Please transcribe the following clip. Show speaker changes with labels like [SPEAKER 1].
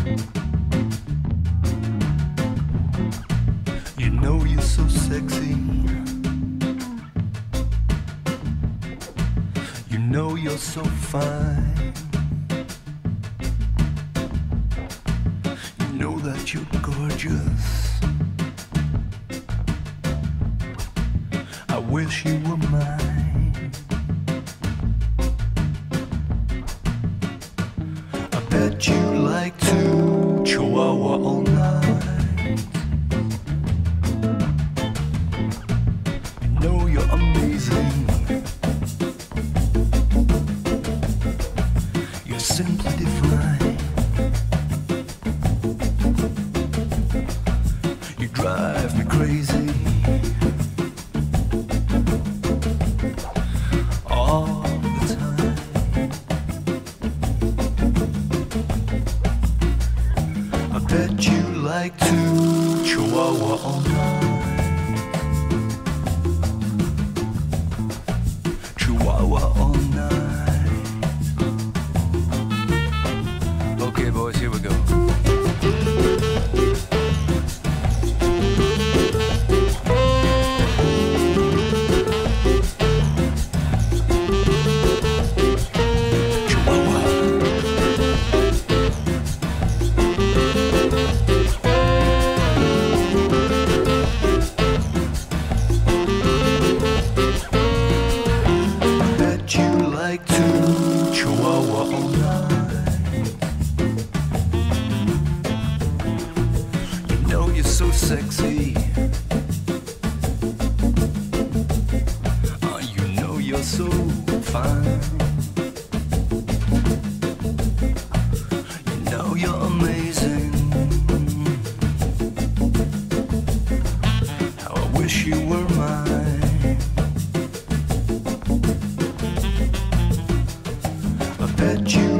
[SPEAKER 1] You know you're so sexy. You know you're so fine. You know that you're gorgeous. I wish you were mine. I bet you like to chihuahua all night. You know you're amazing. You're simply divine. You drive me crazy. All the time. I bet you like to chihuahua all night. Chihuahua all night. Okay, boys, here we go. Like to chihuahua all night. You know you're so sexy. You know you're so fine. You know you're amazing. How I wish you were mine. Bet you